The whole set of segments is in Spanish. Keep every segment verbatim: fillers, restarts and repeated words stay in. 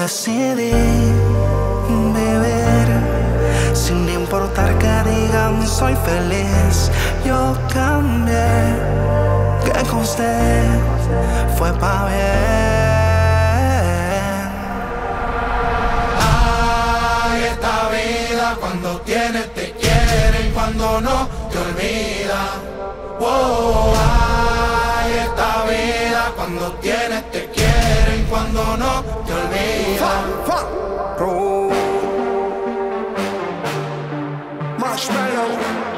decidí vivir sin importar que digan soy feliz. Yo cambié, que con usted fue pa' bien. Ay, esta vida cuando tienes te quieren, cuando no te olvida. Whoa, ay, esta vida cuando tienes te quieren, cuando no te olvida. Farruu, Marshmello.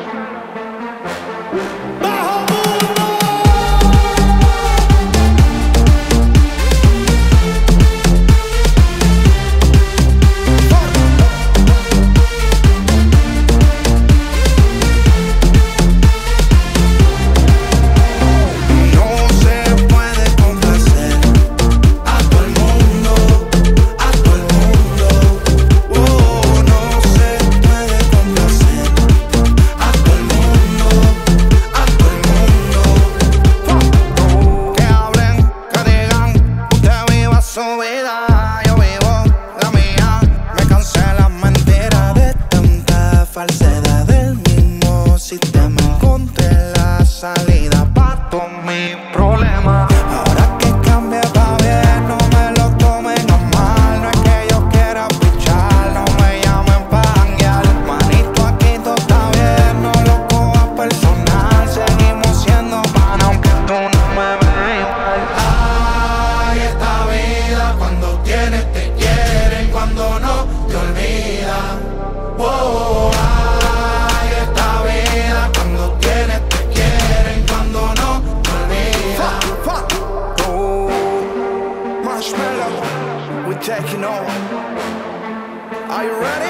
Marshmello, we're taking over. Are you ready?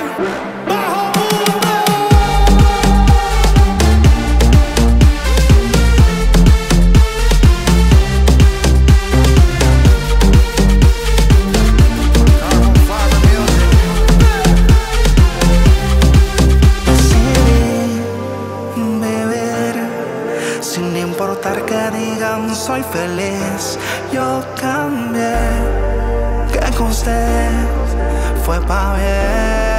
Sin importar que digan soy feliz, yo cambié, que con usted fue pa' bien.